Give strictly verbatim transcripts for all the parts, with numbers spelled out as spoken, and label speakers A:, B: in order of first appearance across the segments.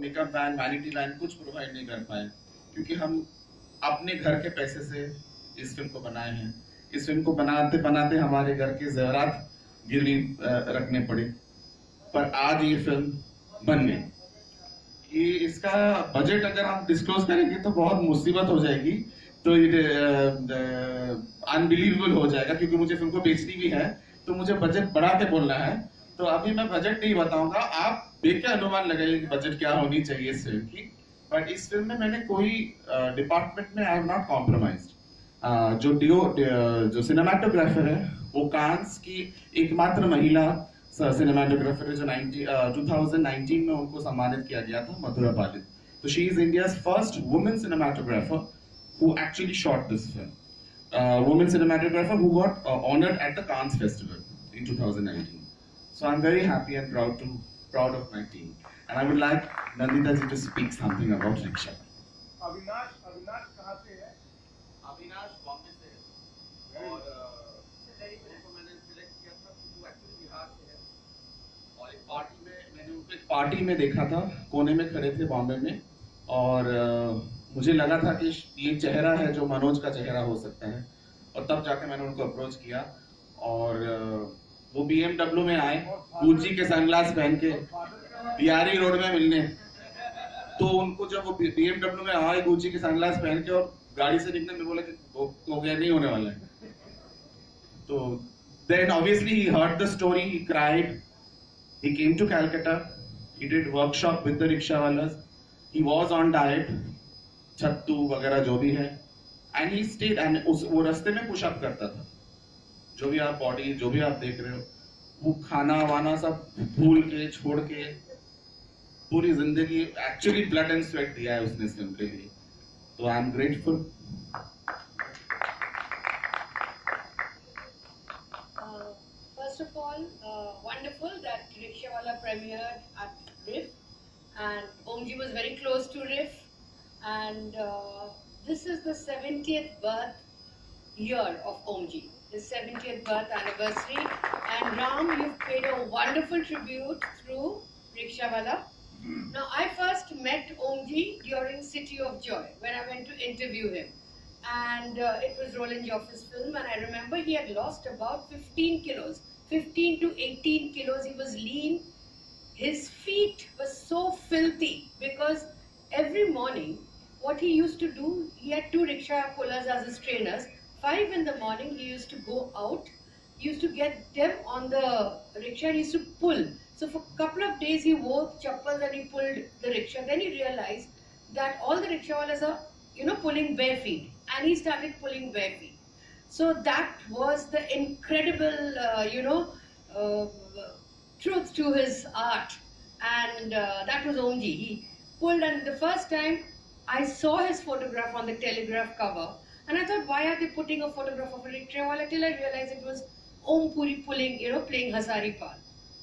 A: Makeup van, vanity van कुछ provide नहीं कर पाए, क्योंकि हम अपने घर के पैसे से इस फिल्म को बनाए हैं। इस फिल्म को बनाते बनाते हमारे घर के ज़ेवरात गिरवी रखने पड़े, पर आज ये फिल्म बन गई। ये इसका बजट अगर हम डिस्क्लोज करेंगे तो बहुत मुसीबत हो जाएगी, तो ये अनबिलीवेबल हो जाएगा, क्योंकि मुझे फिल्म को बेचनी भी है, तो मुझे बजट बढ़ा के बोलना है। तो अभी मैं बजट नहीं बताऊंगा, आप देख के अनुमान लगाइए कि बजट क्या होनी चाहिए इस फिल्म की। बट इस फिल्म में मैंने कोई डिपार्टमेंट uh, में आई एम नॉट कॉम्प्रोमाइज्ड। जो डिओ जो सिनेमाटोग्राफर है वो कांस की एकमात्र महिला सिनेमाटोग्राफर है, जो टू थाउजेंड नाइनटीन में उनको सम्मानित किया गया था, मधुरा पालित। तो she is India's first women cinematographer who actually shot this film. Uh, woman cinematographer who got uh, honored at the Cannes Festival in two thousand nineteen. So I'm very happy and proud to proud of my team. And I would like Nandita ji to speak something about Riksha.
B: Avinash Avinash कहाँ से है?
A: अविनाश बॉम्बे से है और उनको मैंने select किया था क्योंकि वो एक्चुअली बिहार से है। और एक पार्टी में मैंने उनको एक पार्टी में देखा था, कोने में खड़े थे बॉम्बे में, और uh, मुझे लगा था कि ये चेहरा है जो मनोज का चेहरा हो सकता है, और तब जाके मैंने उनको अप्रोच किया। और वो बीएमडब्ल्यू में आए गुच्ची के सनग्लास पहन के बिहारी रोड में मिलने। तो उनको जब वो बीएमडब्ल्यू में आए गुच्ची के सनग्लास पहन के और गाड़ी से निकलने में बोले कि हो गया, नहीं होने वाला है। तो then obviously he heard the story, he cried, he came to Calcutta, he did workshop with the rickshaw wallahs, he was on diet, Chhattu वगैरह जो भी है, एंड ही स्टेड, एंड उस वो रास्ते में पुशअप करता था। जो भी आप बॉडी जो भी आप देख रहे हो, वो खाना वाना सब भूल के छोड़ के पूरी जिंदगी एक्चुअली ब्लड एंड स्वेट दिया है उसने इस फिल्म के लिए। तो I am grateful.
C: First of all wonderful that Rickshawala premiered at RIFF, and Omji was very close to RIFF. And uh, this is the seventieth birth year of Omji, his seventieth birth anniversary. And Ram, you've paid a wonderful tribute through Rickshawala. Now, I first met Omji during City of Joy when I went to interview him, and uh, it was Roland Joffe's film. And I remember he had lost about fifteen kilos, fifteen to eighteen kilos. He was lean. His feet were so filthy because every morning, what he used to do, he had two rickshaw pullers as his trainers. Five in the morning, he used to go out. He used to get them on the rickshaw. He used to pull. So for a couple of days, he wore chappals and he pulled the rickshaw. Then he realized that all the rickshawwalas are, you know, pulling bare feet, and he started pulling bare feet. So that was the incredible, uh, you know, uh, truth to his art, and uh, that was Omji. He pulled, and the first time I saw his photograph on the Telegraph cover, and I thought, why are they putting a photograph of a rickshawala? Till I realized it was Om Puri pulling, you know, playing Hasari Pal.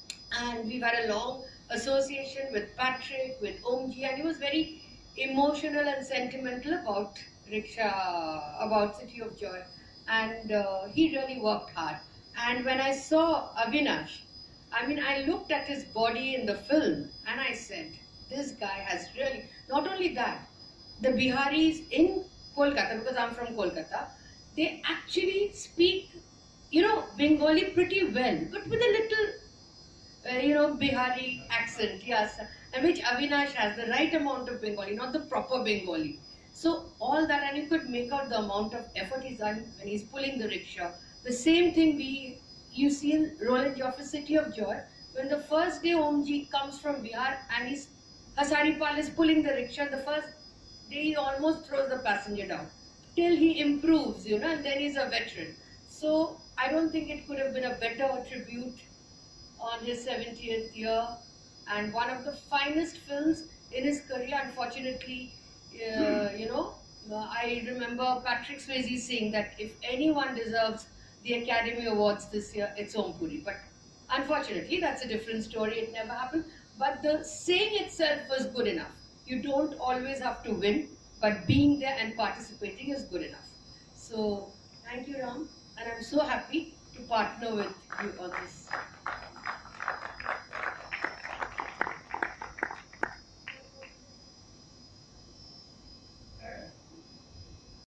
C: And we've had a long association with Patrick, with Omji, and he was very emotional and sentimental about rickshaw, about City of Joy, and uh, he really worked hard. And when I saw Avinash, I mean, I looked at his body in the film, and I said, this guy has really, not only that, the Biharis in Kolkata, because I'm from Kolkata, they actually speak, you know, Bengali pretty well, but with a little, uh, you know, Bihari accent, yes, and which Avinash has, the right amount of Bengali, not the proper Bengali. So all that, and you could make out the amount of effort he's done when he's pulling the rickshaw. The same thing we, you see in Roland Joffe's City of Joy, when the first day Omji comes from Bihar and he's, Hasari Pal is pulling the rickshaw, the first he almost throws the passenger down till he improves, you know, and then he's a veteran. So I don't think it could have been a better tribute on his seventieth year, and one of the finest films in his career. Unfortunately, uh, you know, I remember Patrick Swayze saying that if anyone deserves the Academy Awards this year, it's Om Puri. But unfortunately, that's a different story. It never happened. But the saying itself was good enough. You don't always have to win, but being there and participating is good enough. So, thank you, Ram. And I'm so happy to partner with you on this.